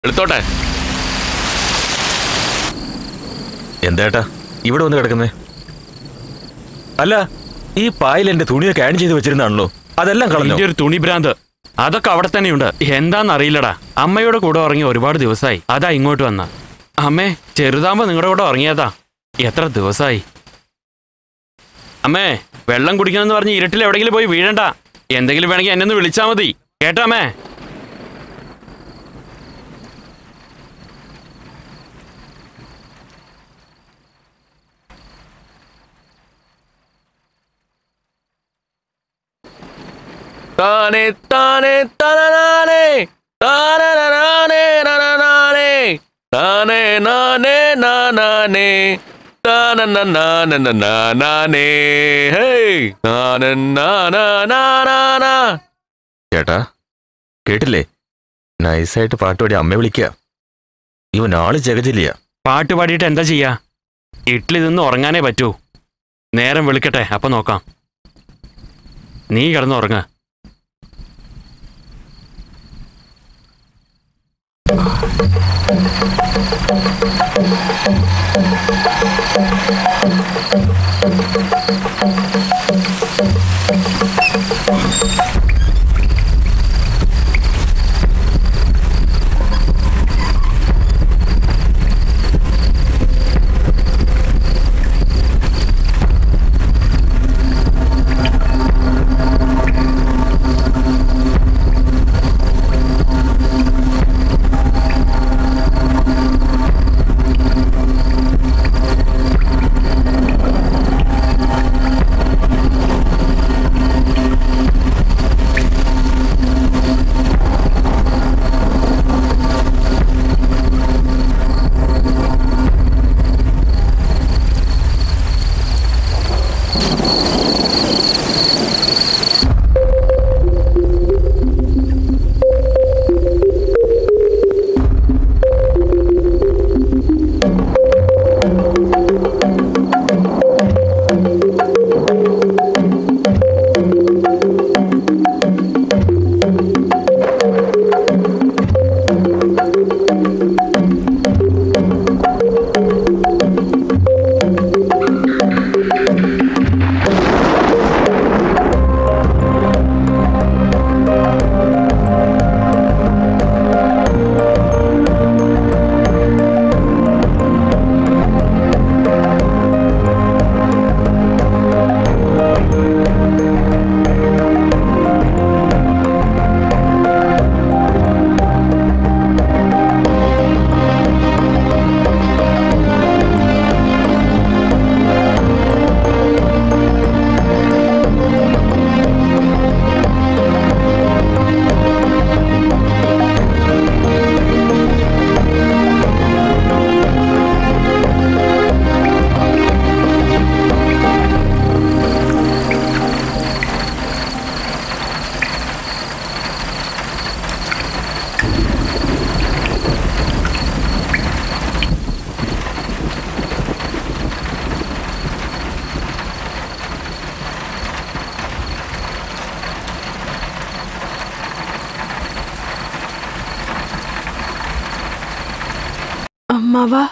എടുത്തോട്ടെ. എന്താ ഇവിടെ വന്ന് കിടക്കുന്നേ? അല്ല, ഈ പായിൽ എന്റെ തുണിയൊക്കെ ആഡ് ചെയ്ത് വെച്ചിരുന്നാണല്ലോ, അതെല്ലാം കളഞ്ഞു. ഒരു തുണി ഭ്രാന്ത് അതൊക്കെ അവിടെ തന്നെയുണ്ട്. എന്താന്നറിയില്ലടാ, അമ്മയുടെ കൂടെ ഉറങ്ങി ഒരുപാട് ദിവസമായി. അതാ ഇങ്ങോട്ട് വന്ന. അമ്മേ, ചെറുതാകുമ്പോ നിങ്ങളുടെ കൂടെ ഉറങ്ങിയതാ. എത്ര ദിവസമായി. അമ്മേ, വെള്ളം കുടിക്കണമെന്ന് പറഞ്ഞ് ഇരുട്ടിൽ എവിടെയെങ്കിലും പോയി വീഴണ്ട. എന്തെങ്കിലും വേണമെങ്കിൽ എന്നെ ഒന്ന് വിളിച്ചാൽ മതി കേട്ടോ അമ്മേ. താനേ താനേ തനനാനേ താനനാനേ നനനാനേ താനേ നാനേ നാനാനേ താനനാനനാനനാനേ ഹേ നാനനാനാനാനാ. ചേട്ടാ കേട്ടില്ലേ? നൈസായിട്ട് പാട്ടുപാടി അമ്മയെ വിളിക്കുക. ഇവൻ ആള് ജഗജില്ല. പാട്ട് പാടിയിട്ട് എന്താ ചെയ്യാ? ഇഡ്ലി നിന്ന് ഉറങ്ങാനേ പറ്റൂ. നേരം വിളിക്കട്ടെ, അപ്പൊ നോക്കാം. നീ കിടന്നുറങ്ങ. അമ്മാവാ,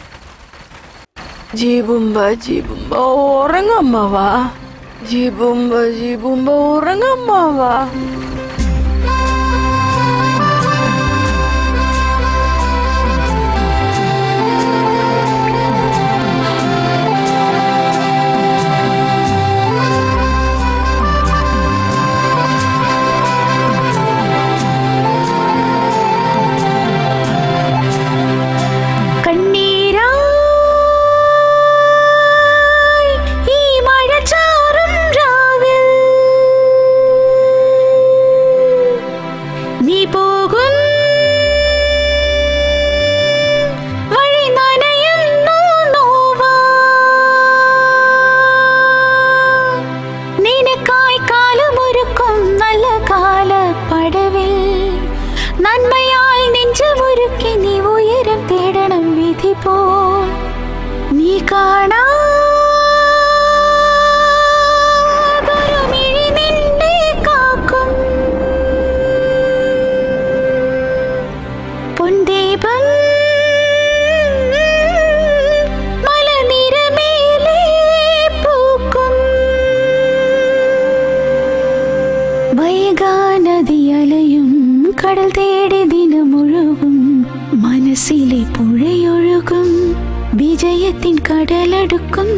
ജീബുംബ ജീബുംബ ഉറങ്ങമ്മാവാ. ജീബുംബ ജീബുംബ ഉറങ്ങമ്മാവാ. പൊന്തേ ദീപം മലനിരമേലെ പൂക്കും വൈകാനദി അലയും കടൽ തേടി ദിനമൊഴുകും മനസ്സിലെ പുഴയൊഴുകും വിജയത്തിൻ കടലടുക്കും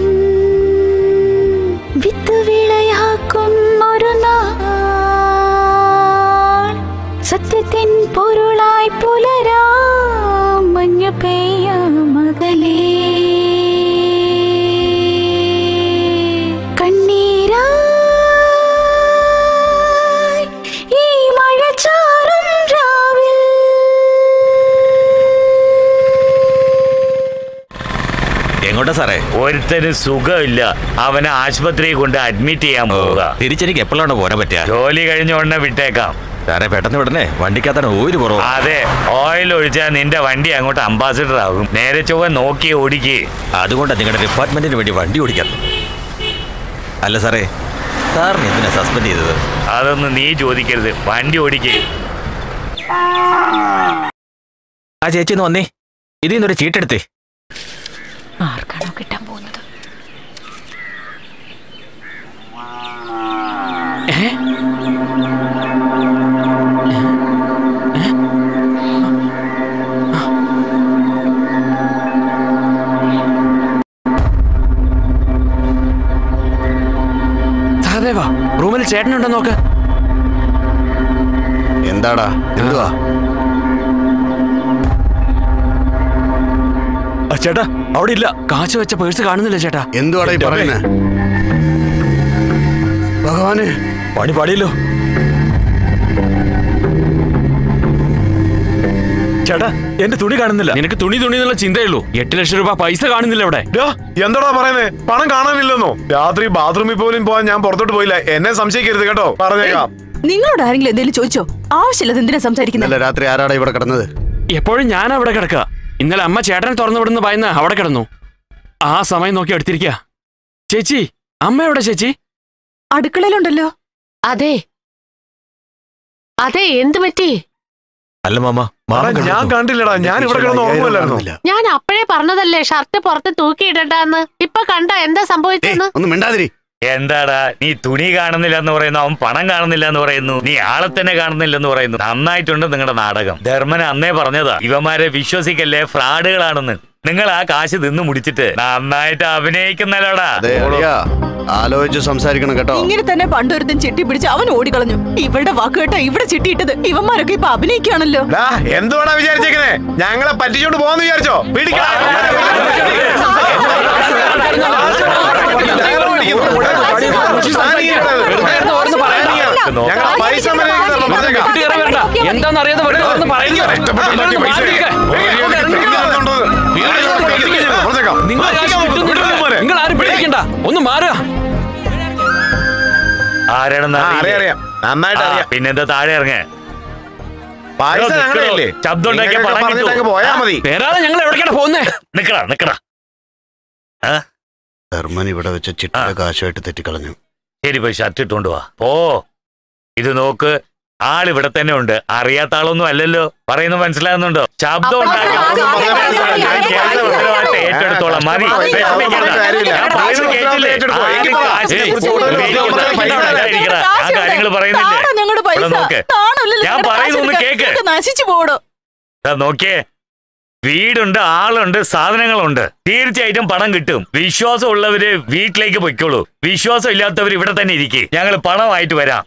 വിത്ത് വിളയാക്കും ഒരു നാൾ സത്യത്തിൻ പൊരുളായി പുലരാം മഞ്ഞു പെയ്യാം മകളേ കണ്ണീരായി ഈ മഴച്ചാറും രാവിൽ. എങ്ങോട്ടാ സാറേ? ഒരുത്തന് സുഖമില്ല, അവനെ ആശുപത്രിയിൽ കൊണ്ട് അഡ്മിറ്റ് ചെയ്യാൻ പോവുക. തിരിച്ചെനിക്ക് എപ്പോഴാണ് പോരാൻ പറ്റുക? ജോലി കഴിഞ്ഞ ഉടനെ വിട്ടേക്കാം സാറേ. പെട്ടെന്ന് വിടണേ, വണ്ടിക്കകത്താണ് ഒരു കുറവ്. അതെ, ഓയിൽ ഒഴിച്ചാൽ നിന്റെ വണ്ടി അങ്ങോട്ട് അംബാസിഡർ ആകും. നേരെ ചൊവ്വ നോക്കി ഓടിക്ക്. അതുകൊണ്ടാണ് നിങ്ങളുടെ ഡിപ്പാർട്ട്മെന്റിന് വേണ്ടി വണ്ടി ഓടിക്കാത്തത്. അല്ല സാറേ, സാറിന് എന്തിനാ സസ്പെൻഡ് ചെയ്തത്? അതൊന്നും നീ ചോദിക്കരുത്, വണ്ടി ഓടിക്ക്. ആ ചേച്ചി ഒന്ന് വന്നേ, ഇതിൽ നിന്നൊരു ചീട്ടെടുത്തേ. ആർക്കാണോ കിട്ടാൻ പോകുന്നത്? സഹദേവാ, റൂമിൽ ചേട്ടനുണ്ടോ നോക്ക്. എന്താടാ? എന്തുവാ? ചേട്ടാ അവിടെ ഇല്ല. കാശ് വെച്ച പേഴ്സ് കാണുന്നില്ല ചേട്ടാ. എന്തുവാടാ ഈ പറയുന്നേ? ഭഗവാനെ, പണി പാടിയല്ലോ ചേട്ടാ. എന്റെ തുണി കാണുന്നില്ല. നിനക്ക് തുണി എന്നുള്ള ചിന്തയുള്ളൂ. 8 ലക്ഷം രൂപ പൈസ കാണുന്നില്ല ഇവിടെ. എന്താടാ പറയുന്നേ? പണം കാണാനില്ലെന്നോ? രാത്രി ബാത്റൂമിൽ പോലും പോവാൻ ഞാൻ പുറത്തോട്ട് പോയില്ല. എന്നെ സംശയിക്കരുത് കേട്ടോ, പറഞ്ഞേക്കാം. നിങ്ങളോട് ആരെങ്കിലും എന്തെങ്കിലും ചോദിച്ചോ? ആവശ്യമില്ല എന്തിനാ സംസാരിക്കുന്നത്? ഇന്നലെ രാത്രി ആരാടാ ഇവിടെ കിടന്നത്? എപ്പോഴും ഞാൻ അവിടെ കിടക്കുക. ഇന്നലെ അമ്മ ചേട്ടനെ തുറന്നു വിടുന്ന ഭയന്ന് അവിടെ കിടന്നു. ആ സമയം നോക്കി എടുത്തിരിക്കുക. ചേച്ചി, അമ്മ എവിടെ ചേച്ചി? അടുക്കളയിലുണ്ടല്ലോ. അതെ അതെ, എന്ത് പറ്റി? അല്ല മാമ, ഞാൻ കണ്ടില്ലടാ. ഞാൻ ഇവിടെ കിടന്ന് ഓർമ്മയില്ലായിരുന്നു. ഞാൻ അപ്പോഴേ പറഞ്ഞതല്ലേ ഷർട്ട് പുറത്ത് തൂക്കിയിടണ്ടെന്ന്. ഇപ്പൊ കണ്ട എന്താ സംഭവിച്ചെന്ന്? ഒന്നും മിണ്ടാതിരി. എന്താടാ, നീ തുണി കാണുന്നില്ല എന്ന് പറയുന്നു, അവൻ പണം കാണുന്നില്ല എന്ന് പറയുന്നു, നീ ആളെ തന്നെ കാണുന്നില്ലെന്ന് പറയുന്നു. നന്നായിട്ടുണ്ട് നിങ്ങളുടെ നാടകം. ധർമ്മൻ അന്നേ പറഞ്ഞതാ, ഇവന്മാരെ വിശ്വസിക്കല്ലേ, ഫ്രാഡുകളാണെന്ന്. നിങ്ങൾ ആ കാശ് തിന്നു മുടിച്ചിട്ട് നന്നായിട്ട് അഭിനയിക്കുന്നല്ലോടാ. ആലോചിച്ച് സംസാരിക്കണം കേട്ടോ. ഇങ്ങനെ തന്നെ പണ്ടൊരുത്തൻ ചിട്ടി പിടിച്ച് അവൻ ഓടിക്കളഞ്ഞു. ഇവളുടെ വാക്ക് കേട്ടാ ഇവിടെ ചിട്ടിയിട്ടത്. ഇവന്മാരൊക്കെ ഇപ്പൊ അഭിനയിക്കുകയാണല്ലോ. എന്തുവാടാ വിചാരിച്ചേക്കുന്നേ? ഞങ്ങളെ പറ്റിച്ചോണ്ട് പോവാന്ന് വിചാരിച്ചോ? എന്താന്നറിയാതെ നിങ്ങൾ ആരും പേടിക്കണ്ട, ഒന്ന് മാറുക. ആരാണെന്ന് അറിയാം, നന്നായിട്ട് അറിയാം. പിന്നെന്താ താഴെ ഇറങ്ങേ? പൈസ ഞങ്ങളല്ലേ? ശബ്ദം ഉണ്ടാക്കിയ പണം പോയാ മതി. പേരാതെ ഞങ്ങൾ എവിടേക്കാണ് പോകുന്നേ? നിക്കടാ. ധർമ്മൻ ഇവിടെ വെച്ച ചിട്ടിയുടെ കാശുമായിട്ട് തെറ്റിക്കളഞ്ഞു. ശരി, പോയി ഷർട്ട് ഇട്ടുകൊണ്ട് വാ. ഓ, ഇത് നോക്ക്, ആളിവിടെ തന്നെ ഉണ്ട്. അറിയാത്ത ആളൊന്നും അല്ലല്ലോ. പറയുന്നത് മനസ്സിലാകുന്നുണ്ടോ? ശബ്ദം ഏറ്റെടുത്തോളാം. മതി, ഞാൻ കാര്യങ്ങൾ പറയുന്നില്ലേ? നോക്ക്, ഞാൻ പറയുന്നൊന്ന് കേക്ക്. നശിച്ചു പോടോ. നോക്കിയേ, വീടുണ്ട്, ആളുണ്ട്, സാധനങ്ങളുണ്ട്. തീർച്ചയായിട്ടും പണം കിട്ടും. വിശ്വാസം ഉള്ളവര് വീട്ടിലേക്ക് പൊയ്ക്കോളൂ. വിശ്വാസം ഇല്ലാത്തവർ ഇവിടെ തന്നെ ഇരിക്കും. ഞങ്ങൾ പണമായിട്ട് വരാം.